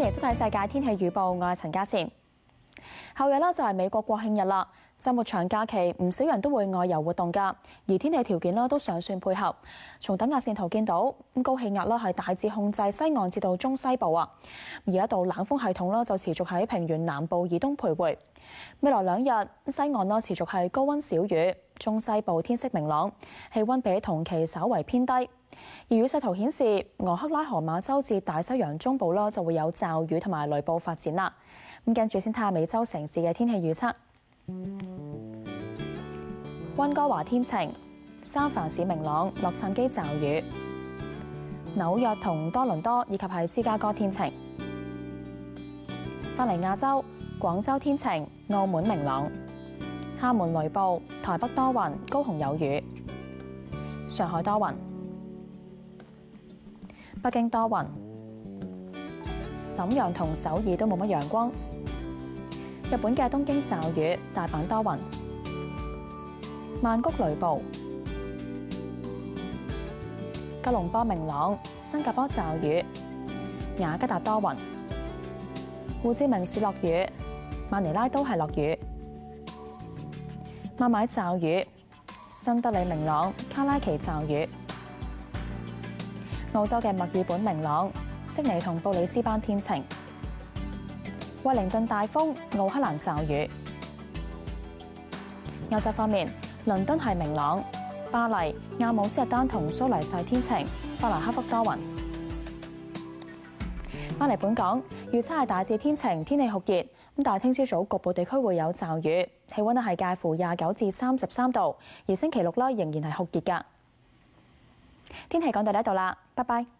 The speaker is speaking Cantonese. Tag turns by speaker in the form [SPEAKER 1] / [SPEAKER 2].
[SPEAKER 1] 迎收睇世界天氣預報，我係陳嘉善。後日就係美國國慶日啦，週末長假期唔少人都會外遊活動㗎，而天氣條件都尚算配合。從等壓線圖見到，高氣壓係大致控制西岸至到中西部啊，而一道冷風系統就持續喺平原南部以東徘徊。未來2日西岸持續係高溫少雨，中西部天色明朗，氣溫比同期稍為偏低。而雨勢圖顯示，俄克拉荷馬州至大西洋中部就會有驟雨同埋雷暴發展啦。咁跟住先睇下美洲城市嘅天氣預測。溫哥華天晴，三藩市明朗，洛杉磯驟雨。紐約同多倫多以及係芝加哥天晴。翻嚟亞洲，廣州天晴，澳門明朗。廈門雷暴，台北多雲，高雄有雨。上海多雲。北京多雲，瀋陽同首爾都冇乜陽光。日本嘅東京驟雨，大阪多雲。曼谷雷暴。吉隆坡明朗，新加坡驟雨。雅加達多雲。胡志明市落雨，馬尼拉都係落雨。孟買驟雨，新德里明朗，卡拉奇驟雨。澳洲嘅墨爾本明朗，悉尼同布里斯班天晴。惠靈頓大風，奧克蘭驟雨。歐洲方面，倫敦係明朗，巴黎、阿姆斯特丹同蘇黎世天晴，法蘭克福多雲。翻嚟本港，預測係大致天晴，天氣酷熱，但係聽朝早局部地區會有驟雨，氣溫係介乎29至33度，而星期六仍然係酷熱㗎。天氣講到呢度啦，拜拜。